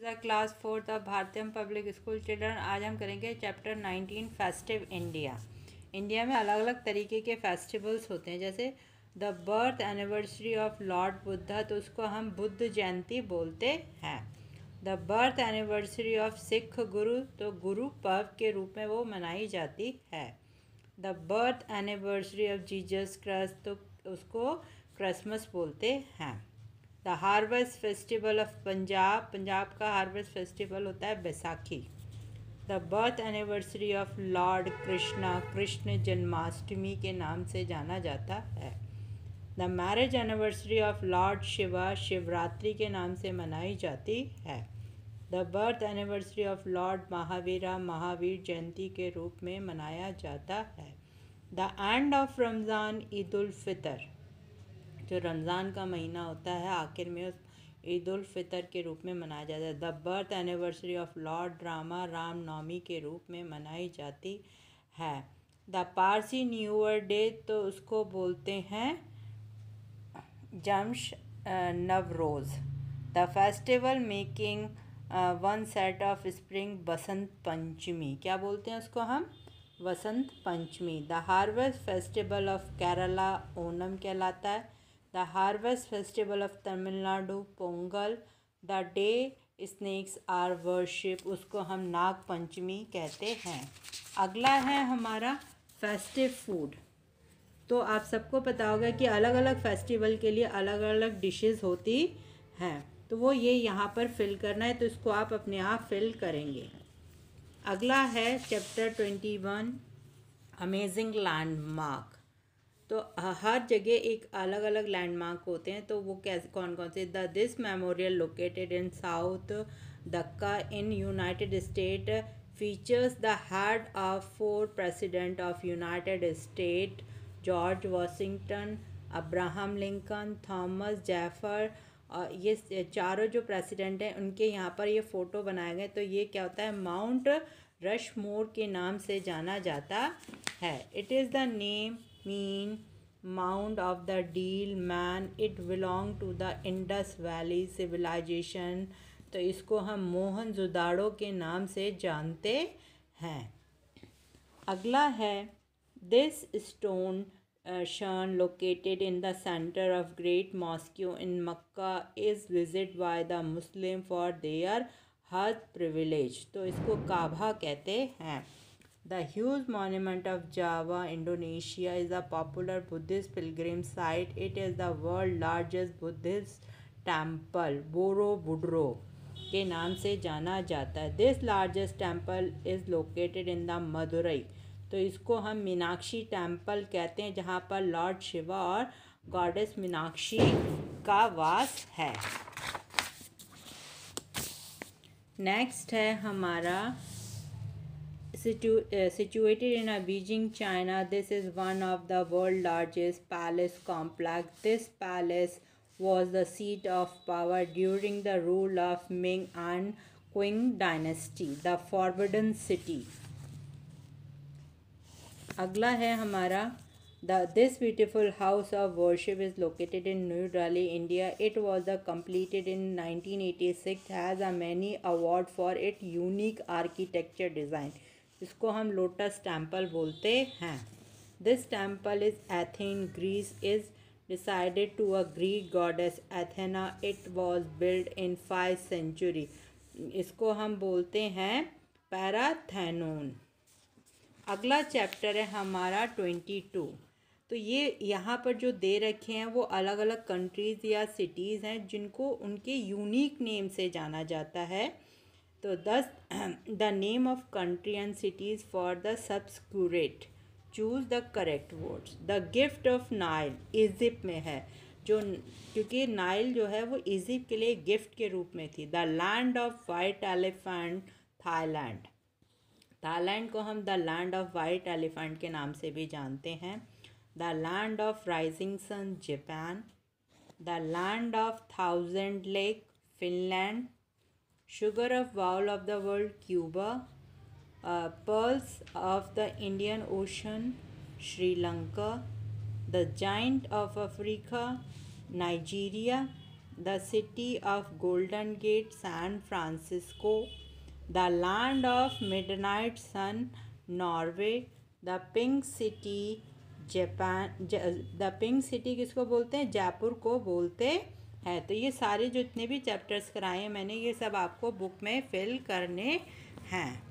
The class 4 the Bharatiyam public school children. आज हम करेंगे चैप्टर 19 फेस्टिव इंडिया। इंडिया में अलग अलग तरीके के फेस्टिवल्स होते हैं, जैसे the birth anniversary of lord Buddha, तो उसको हम बुद्ध जयंती बोलते हैं। The birth anniversary of Sikh guru, तो गुरु पर्व के रूप में वो मनाई जाती है। The birth anniversary of Jesus Christ, तो उसको क्रिसमस बोलते हैं। The harvest festival of Punjab, Punjab का हार्वेस्ट फेस्टिवल होता है Baisakhi. The birth anniversary of Lord Krishna, Krishna Janmashtami के नाम से जाना जाता है। The marriage anniversary of Lord Shiva, Shivratri के नाम से मनाई जाती है। The birth anniversary of Lord Mahavira, Mahavir Jayanti के रूप में मनाया जाता है। The end of Ramzan, Eid ul Fitr, जो रमज़ान का महीना होता है आखिर में उस ईद उल फितर के रूप में मनाया जाता है। The birth anniversary of Lord Rama, Ram Navami के रूप में मनाई जाती है। The Parsi new year day, तो उसको बोलते हैं जम्श Navroz. The festival making one set of spring, Basant Panchami, क्या बोलते हैं उसको हम, Vasant Panchami. The harvest festival of Kerala, Onam कहलाता है। The harvest festival of Tamil Nadu, Pongal. The day snakes are worship, उसको हम नाग पंचमी कहते हैं। अगला है हमारा फेस्टिव फूड। तो आप सबको पता होगा कि अलग अलग फेस्टिवल के लिए अलग अलग डिशेस होती हैं, तो वो ये यहाँ पर फिल करना है, तो इसको आप अपने आप फिल करेंगे। अगला है चैप्टर 21 अमेजिंग लैंडमार्क। तो हर जगह एक अलग अलग लैंडमार्क होते हैं, तो वो कैसे कौन कौन से, the this memorial located in South Dakota in United State features the head of 4 president of United State, George Washington, Abraham Lincoln, Thomas Jefferson. ये चारों जो प्रेसिडेंट हैं उनके यहाँ पर ये फ़ोटो बनाए गए, तो ये क्या होता है, माउंट रशमोर के नाम से जाना जाता है। It is the name mean mound of the dead man, it belong to the Indus valley civilization, तो इसको हम मोहनजोदाड़ो के नाम से जानते हैं। अगला है this stone shrine located in the center of Great Mosque in Mecca is visited by the Muslim for their Hajj privilege, तो इसको काबा कहते हैं। The huge monument of Java, Indonesia is a popular Buddhist pilgrim site. It is the world's largest Buddhist temple, Borobudur के नाम से जाना जाता है। This largest temple is located in the Madurai, तो इसको हम मीनाक्षी टेम्पल कहते हैं, जहाँ पर लॉर्ड शिवा और गॉडेस मीनाक्षी का वास है। नेक्स्ट है हमारा situated in a Beijing, China. This is one of the world's largest palace complex. This palace was the seat of power during the rule of Ming and Qing dynasty, the Forbidden City. अगला है हमारा this beautiful house of worship is located in New Delhi, India. It was the completed in 1986, has a many award for it unique architecture design, इसको हम lotus temple बोलते हैं. This temple is Athens, Greece, is decided to a Greek goddess Athena. It was built in 5th century, इसको हम बोलते हैं पैराथेनोन. अगला chapter है हमारा 22. तो ये यहाँ पर जो दे रखे हैं वो अलग अलग कंट्रीज़ या सिटीज़ हैं जिनको उनके यूनिक नेम से जाना जाता है. तो the name of country and cities for the subsequent, choose the correct words. The gift of Nile Egypt में है, जो क्योंकि नाइल जो है वो इजिप्ट के लिए गिफ्ट के रूप में थी. The land of white elephant, Thailand. Thailand को हम the land of white elephant के नाम से भी जानते हैं. The land of rising sun, Japan. The land of thousand lake, Finland. Sugar of bowl of the world, Cuba. Pearls of the Indian ocean, Sri Lanka. The giant of Africa, Nigeria. The city of golden gate San Francisco, the land of midnight sun Norway, the pink city Japan. The pink city किसको बोलते हैं? जयपुर को बोलते हैं। तो ये सारे जितने भी चैप्टर्स कराए हैं मैंने, ये सब आपको बुक में फिल करने हैं।